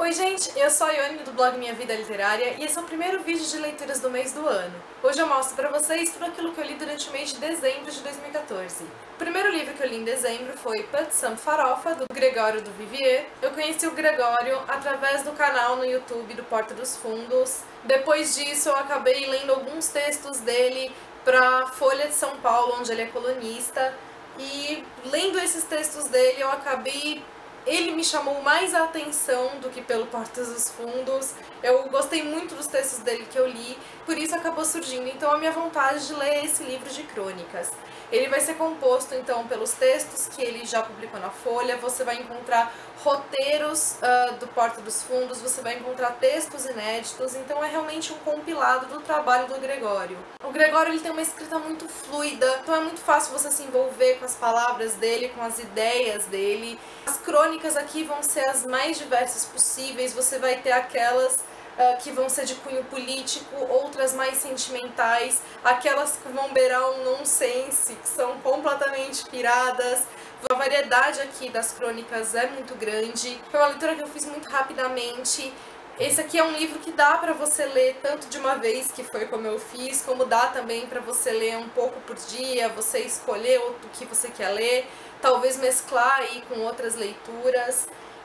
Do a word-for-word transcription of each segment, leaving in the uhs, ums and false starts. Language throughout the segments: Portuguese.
Oi gente, eu sou a Ione do blog Minha Vida Literária e esse é o primeiro vídeo de leituras do mês do ano. Hoje eu mostro pra vocês tudo aquilo que eu li durante o mês de dezembro de dois mil e quatorze. O primeiro livro que eu li em dezembro foi Put Some Farofa, do Gregório do Vivier. Eu conheci o Gregório através do canal no YouTube do Porta dos Fundos. Depois disso eu acabei lendo alguns textos dele pra Folha de São Paulo, onde ele é colunista. E lendo esses textos dele eu acabei... Ele me chamou mais a atenção do que pelo Porta dos Fundos. Eu gostei muito dos textos dele que eu li, por isso acabou surgindo então a minha vontade de ler esse livro de crônicas. Ele vai ser composto então pelos textos que ele já publicou na Folha, você vai encontrar roteiros uh, do Porta dos Fundos, você vai encontrar textos inéditos, então é realmente um compilado do trabalho do Gregório. O Gregório ele tem uma escrita muito fluida, então é muito fácil você se envolver com as palavras dele, com as ideias dele. As crônicas aqui vão ser as mais diversas possíveis, você vai ter aquelas Uh, que vão ser de cunho político, outras mais sentimentais, aquelas que vão beirar um nonsense, que são completamente piradas. A variedade aqui das crônicas é muito grande. Foi uma leitura que eu fiz muito rapidamente. Esse aqui é um livro que dá pra você ler tanto de uma vez, que foi como eu fiz, como dá também pra você ler um pouco por dia, você escolher o que você quer ler, talvez mesclar aí com outras leituras.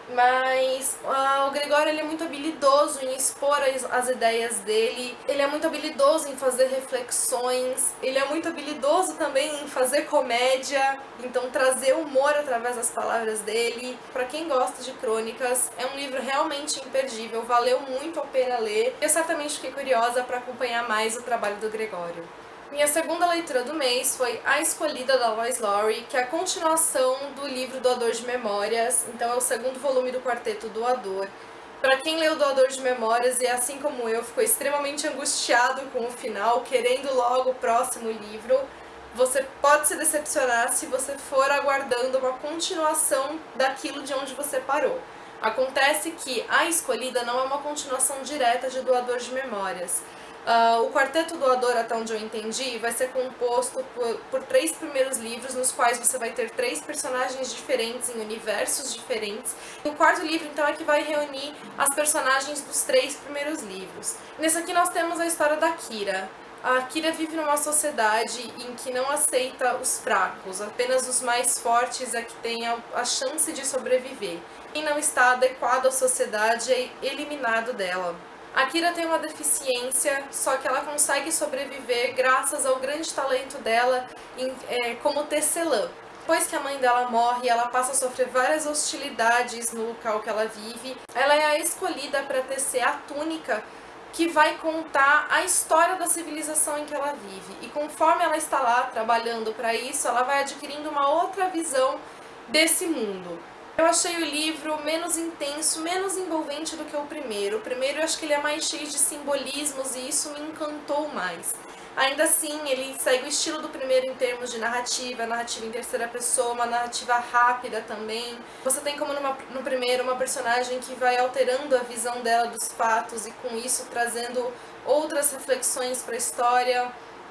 Mas uh, o Gregório ele é muito habilidoso em expor as, as ideias dele, ele é muito habilidoso em fazer reflexões, ele é muito habilidoso também em fazer comédia, então trazer humor através das palavras dele. Para quem gosta de crônicas, é um livro realmente imperdível, valeu muito a pena ler. Eu certamente fiquei curiosa para acompanhar mais o trabalho do Gregório. Minha segunda leitura do mês foi A Escolhida, da Lois Lowry, que é a continuação do livro Doador de Memórias, então é o segundo volume do quarteto Doador. Para quem leu Doador de Memórias e assim como eu ficou extremamente angustiado com o final, querendo logo o próximo livro, você pode se decepcionar se você for aguardando uma continuação daquilo de onde você parou. Acontece que A Escolhida não é uma continuação direta de Doador de Memórias. Uh, o Quarteto Doador, até onde eu entendi, vai ser composto por, por três primeiros livros, nos quais você vai ter três personagens diferentes em universos diferentes. E o quarto livro, então, é que vai reunir as personagens dos três primeiros livros. Nesse aqui nós temos a história da Kira. A Kira vive numa sociedade em que não aceita os fracos, apenas os mais fortes é que têm a, a chance de sobreviver. Quem não está adequado à sociedade é eliminado dela. A Kira tem uma deficiência, só que ela consegue sobreviver graças ao grande talento dela em, é, como tecelã. Depois que a mãe dela morre, ela passa a sofrer várias hostilidades no local que ela vive. Ela é a escolhida para tecer a túnica que vai contar a história da civilização em que ela vive. E conforme ela está lá trabalhando para isso, ela vai adquirindo uma outra visão desse mundo. Eu achei o livro menos intenso, menos envolvente do que o primeiro. O primeiro eu acho que ele é mais cheio de simbolismos e isso me encantou mais. Ainda assim, ele segue o estilo do primeiro em termos de narrativa, narrativa em terceira pessoa, uma narrativa rápida também. Você tem como numa, no primeiro uma personagem que vai alterando a visão dela dos fatos e com isso trazendo outras reflexões para a história.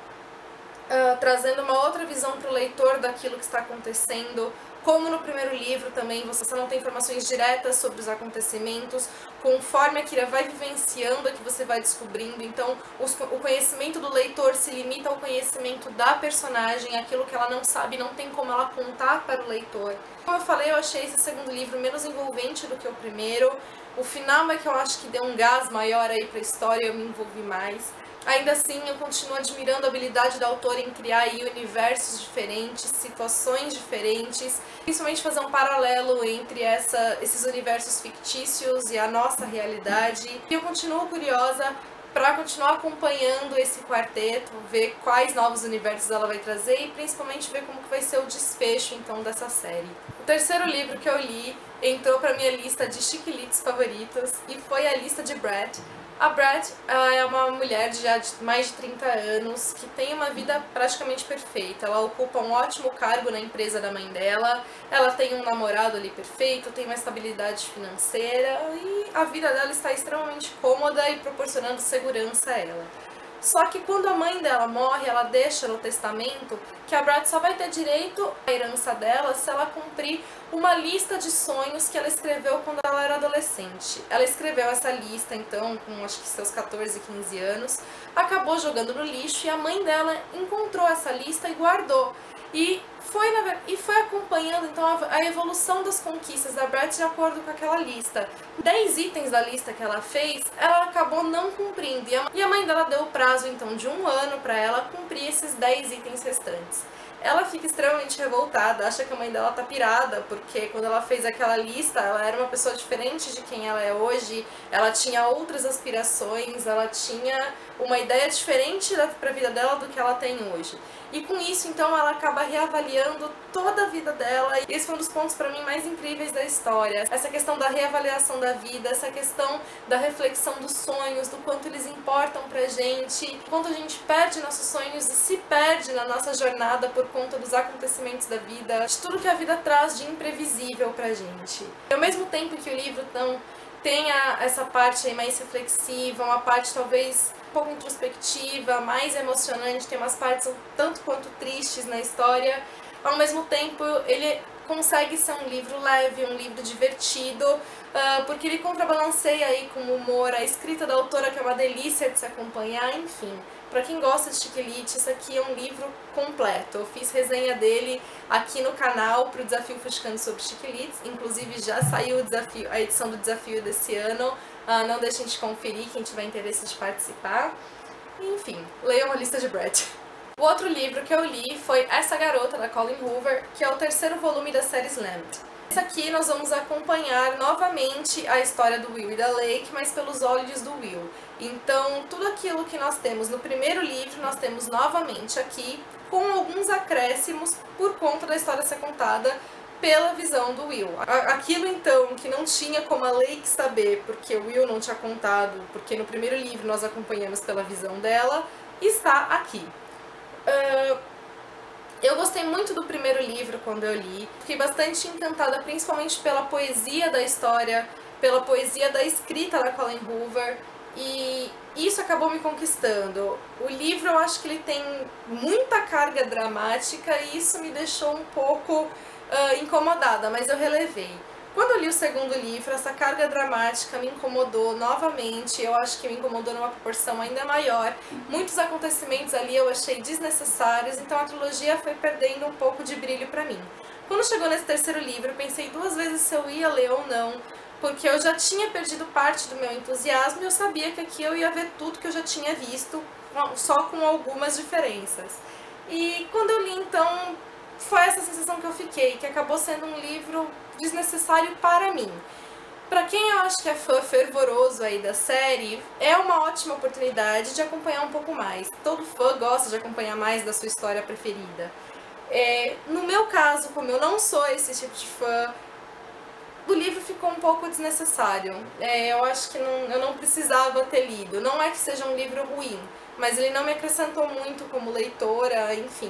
Uh, trazendo uma outra visão para o leitor daquilo que está acontecendo. Como no primeiro livro também, você não tem informações diretas sobre os acontecimentos, conforme a Kira vai vivenciando é que você vai descobrindo, então os, o conhecimento do leitor se limita ao conhecimento da personagem, aquilo que ela não sabe, não tem como ela contar para o leitor. Como eu falei, eu achei esse segundo livro menos envolvente do que o primeiro, o final é que eu acho que deu um gás maior aí para a história e eu me envolvi mais. Ainda assim, eu continuo admirando a habilidade da autora em criar aí universos diferentes, situações diferentes, principalmente fazer um paralelo entre essa, esses universos fictícios e a nossa realidade. E eu continuo curiosa para continuar acompanhando esse quarteto, ver quais novos universos ela vai trazer e principalmente ver como que vai ser o desfecho então dessa série. O terceiro livro que eu li entrou para minha lista de chiquilites favoritos e foi a lista de Brat. A Brat uh, é uma mulher de já de mais de trinta anos que tem uma vida praticamente perfeita. Ela ocupa um ótimo cargo na empresa da mãe dela, ela tem um namorado ali perfeito, tem uma estabilidade financeira e a vida dela está extremamente cômoda e proporcionando segurança a ela. Só que quando a mãe dela morre, ela deixa no testamento que a Brat só vai ter direito à herança dela se ela cumprir uma lista de sonhos que ela escreveu quando ela era adolescente. Ela escreveu essa lista, então, com acho que seus quatorze, quinze anos, acabou jogando no lixo e a mãe dela encontrou essa lista e guardou. E foi, na, e foi acompanhando então a, a evolução das conquistas da Brat de acordo com aquela lista. Dez itens da lista que ela fez, ela acabou não cumprindo. E a, e a mãe dela deu o prazo então de um ano para ela cumprir esses dez itens restantes. Ela fica extremamente revoltada, acha que a mãe dela tá pirada, porque quando ela fez aquela lista, ela era uma pessoa diferente de quem ela é hoje, ela tinha outras aspirações, ela tinha uma ideia diferente pra vida dela do que ela tem hoje. E com isso, então, ela acaba reavaliando toda a vida dela, e esse foi um dos pontos pra mim mais incríveis da história. Essa questão da reavaliação da vida, essa questão da reflexão dos sonhos, do quanto eles importam pra gente, quanto a gente perde nossos sonhos e se perde na nossa jornada por conta dos acontecimentos da vida, de tudo que a vida traz de imprevisível pra gente. Ao mesmo tempo que o livro então, tem a, essa parte aí mais reflexiva, uma parte talvez um pouco introspectiva, mais emocionante, tem umas partes um tanto quanto tristes na história, ao mesmo tempo ele consegue ser um livro leve, um livro divertido, uh, porque ele contrabalanceia aí com o humor, a escrita da autora que é uma delícia de se acompanhar, enfim. Pra quem gosta de Chiquilite, isso aqui é um livro completo. Eu fiz resenha dele aqui no canal pro Desafio Fuxicando sobre Chiquilites, inclusive já saiu o desafio, a edição do desafio desse ano, uh, não deixem de conferir quem tiver interesse de participar. Enfim, leiam a lista de Brat. O outro livro que eu li foi Essa Garota, da Colleen Hoover, que é o terceiro volume da série Slammed. Esse aqui nós vamos acompanhar novamente a história do Will e da Lake, mas pelos olhos do Will. Então, tudo aquilo que nós temos no primeiro livro, nós temos novamente aqui, com alguns acréscimos por conta da história ser contada pela visão do Will. Aquilo então que não tinha como a Lake saber, porque o Will não tinha contado, porque no primeiro livro nós acompanhamos pela visão dela, está aqui. Uh, eu gostei muito do primeiro livro quando eu li, fiquei bastante encantada principalmente pela poesia da história, pela poesia da escrita da Colleen Hoover, e isso acabou me conquistando. O livro eu acho que ele tem muita carga dramática e isso me deixou um pouco uh, incomodada, mas eu relevei. Quando eu li o segundo livro, essa carga dramática me incomodou novamente, eu acho que me incomodou numa proporção ainda maior. Muitos acontecimentos ali eu achei desnecessários, então a trilogia foi perdendo um pouco de brilho pra mim. Quando chegou nesse terceiro livro, eu pensei duas vezes se eu ia ler ou não, porque eu já tinha perdido parte do meu entusiasmo e eu sabia que aqui eu ia ver tudo que eu já tinha visto, só com algumas diferenças. E quando eu li, então, foi essa sensação que eu fiquei, que acabou sendo um livro desnecessário para mim. Pra quem eu acho que é fã fervoroso aí da série, é uma ótima oportunidade de acompanhar um pouco mais. Todo fã gosta de acompanhar mais da sua história preferida. É, no meu caso, como eu não sou esse tipo de fã, o livro ficou um pouco desnecessário. É, eu acho que não, eu não precisava ter lido. Não é que seja um livro ruim, mas ele não me acrescentou muito como leitora, enfim.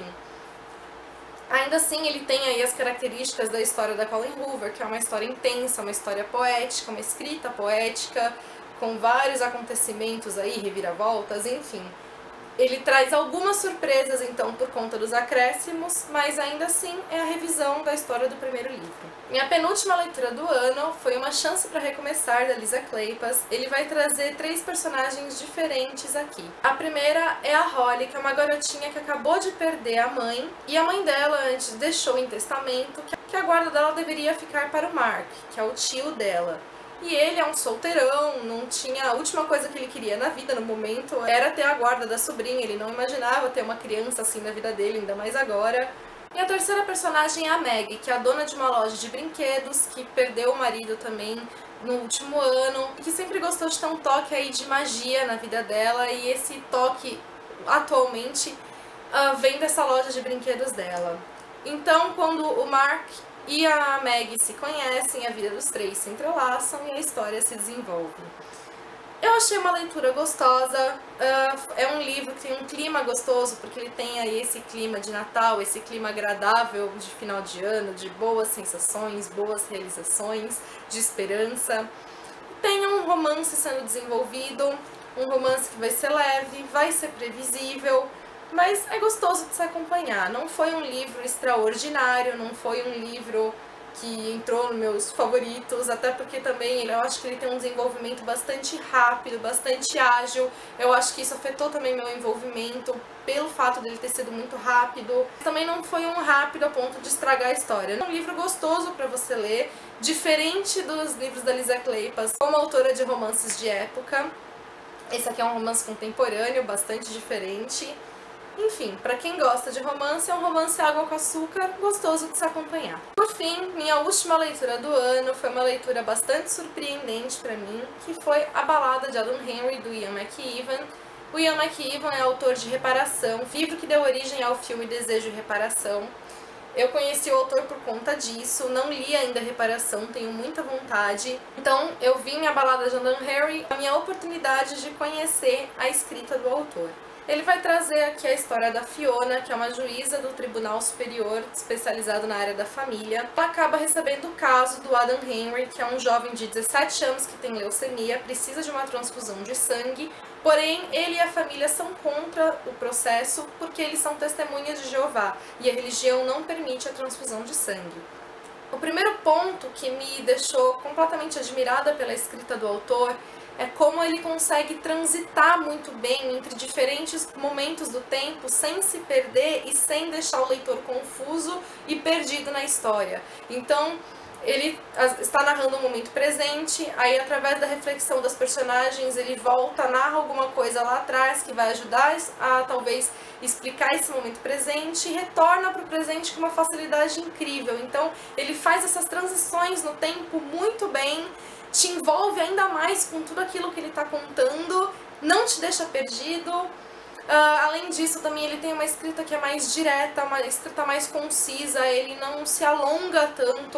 Ainda assim, ele tem aí as características da história da Colleen Hoover, que é uma história intensa, uma história poética, uma escrita poética, com vários acontecimentos aí, reviravoltas, enfim. Ele traz algumas surpresas, então, por conta dos acréscimos, mas ainda assim é a revisão da história do primeiro livro. Minha penúltima leitura do ano foi Uma Chance para Recomeçar, da Lisa Kleypas. Ele vai trazer três personagens diferentes aqui. A primeira é a Holly, que é uma garotinha que acabou de perder a mãe, e a mãe dela antes deixou em testamento que a guarda dela deveria ficar para o Mark, que é o tio dela. E ele é um solteirão, não tinha... A última coisa que ele queria na vida, no momento, era ter a guarda da sobrinha. Ele não imaginava ter uma criança assim na vida dele, ainda mais agora. E a terceira personagem é a Maggie, que é a dona de uma loja de brinquedos, que perdeu o marido também no último ano, e que sempre gostou de ter um toque aí de magia na vida dela, e esse toque, atualmente, uh, vem dessa loja de brinquedos dela. Então, quando o Mark e a Maggie se conhecem, a vida dos três se entrelaçam e a história se desenvolve. Eu achei uma leitura gostosa, uh, é um livro que tem um clima gostoso, porque ele tem aí esse clima de Natal, esse clima agradável de final de ano, de boas sensações, boas realizações, de esperança. Tem um romance sendo desenvolvido, um romance que vai ser leve, vai ser previsível, mas é gostoso de se acompanhar. Não foi um livro extraordinário, não foi um livro que entrou nos meus favoritos, até porque também eu acho que ele tem um desenvolvimento bastante rápido, bastante ágil. Eu acho que isso afetou também meu envolvimento pelo fato dele ter sido muito rápido. Também não foi um rápido a ponto de estragar a história. É um livro gostoso para você ler, diferente dos livros da Lisa Kleypas, como autora de romances de época. Esse aqui é um romance contemporâneo, bastante diferente. Enfim, pra quem gosta de romance, é um romance água com açúcar, gostoso de se acompanhar. Por fim, minha última leitura do ano foi uma leitura bastante surpreendente pra mim, que foi A Balada de Adam Henry, do Ian McEwan. O Ian McEwan é autor de Reparação, livro que deu origem ao filme Desejo e Reparação. Eu conheci o autor por conta disso, não li ainda Reparação, tenho muita vontade. Então eu vi em A Balada de Adam Henry a minha oportunidade de conhecer a escrita do autor. Ele vai trazer aqui a história da Fiona, que é uma juíza do Tribunal Superior, especializado na área da família. Ela acaba recebendo o caso do Adam Henry, que é um jovem de dezessete anos que tem leucemia, precisa de uma transfusão de sangue, porém ele e a família são contra o processo porque eles são testemunhas de Jeová e a religião não permite a transfusão de sangue. O primeiro ponto que me deixou completamente admirada pela escrita do autor é como ele consegue transitar muito bem entre diferentes momentos do tempo sem se perder e sem deixar o leitor confuso e perdido na história. Então, ele está narrando um momento presente, aí através da reflexão das personagens ele volta, narra alguma coisa lá atrás que vai ajudar a talvez explicar esse momento presente e retorna para o presente com uma facilidade incrível. Então, ele faz essas transições no tempo muito bem, te envolve ainda mais com tudo aquilo que ele está contando, não te deixa perdido. Uh, além disso, também ele tem uma escrita que é mais direta, uma escrita mais concisa, ele não se alonga tanto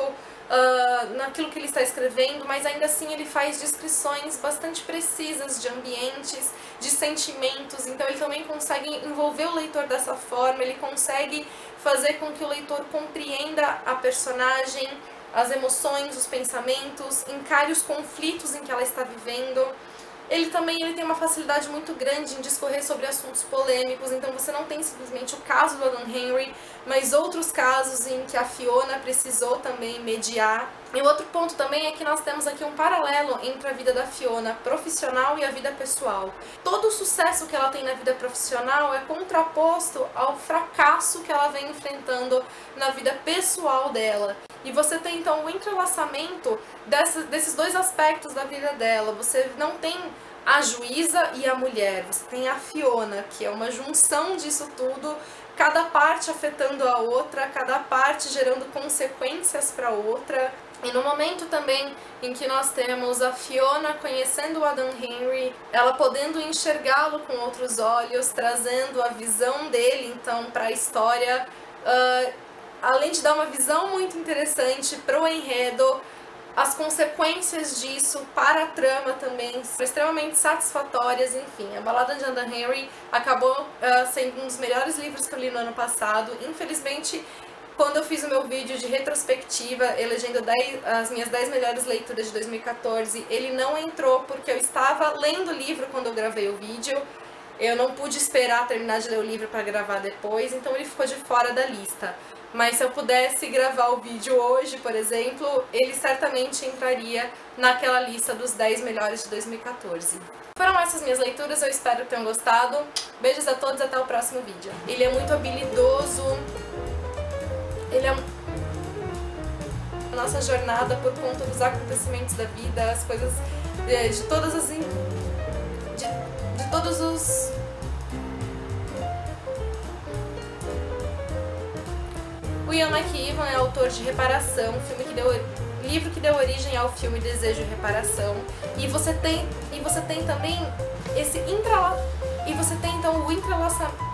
uh, naquilo que ele está escrevendo, mas ainda assim ele faz descrições bastante precisas de ambientes, de sentimentos, então ele também consegue envolver o leitor dessa forma, ele consegue fazer com que o leitor compreenda a personagem, as emoções, os pensamentos, encare os conflitos em que ela está vivendo. Ele também ele tem uma facilidade muito grande em discorrer sobre assuntos polêmicos, então você não tem simplesmente o caso do Adam Henry, mas outros casos em que a Fiona precisou também mediar. E o outro ponto também é que nós temos aqui um paralelo entre a vida da Fiona profissional e a vida pessoal. Todo o sucesso que ela tem na vida profissional é contraposto ao fracasso que ela vem enfrentando na vida pessoal dela. E você tem então o entrelaçamento dessas, desses dois aspectos da vida dela. Você não tem a juíza e a mulher, você tem a Fiona, que é uma junção disso tudo, cada parte afetando a outra, cada parte gerando consequências para a outra. E no momento também em que nós temos a Fiona conhecendo o Adam Henry, ela podendo enxergá-lo com outros olhos, trazendo a visão dele então para a história, uh, além de dar uma visão muito interessante para o enredo, as consequências disso para a trama também são extremamente satisfatórias. Enfim, A Balada de Adam Henry acabou uh, sendo um dos melhores livros que eu li no ano passado. Infelizmente, quando eu fiz o meu vídeo de retrospectiva, elegendo dez, as minhas dez melhores leituras de dois mil e quatorze, ele não entrou porque eu estava lendo o livro quando eu gravei o vídeo. Eu não pude esperar terminar de ler o livro para gravar depois, então ele ficou de fora da lista. Mas se eu pudesse gravar o vídeo hoje, por exemplo, ele certamente entraria naquela lista dos dez melhores de dois mil e quatorze. Foram essas minhas leituras, eu espero que tenham gostado. Beijos a todos, até o próximo vídeo. Ele é muito habilidoso, ele é a nossa jornada por conta dos acontecimentos da vida, as coisas, de todas as... de, de todos os... O Ian McEwan é autor de Reparação, filme que deu, livro que deu origem ao filme Desejo e Reparação. E você tem, e você tem também esse entrela, e você tem então o entrelaçamento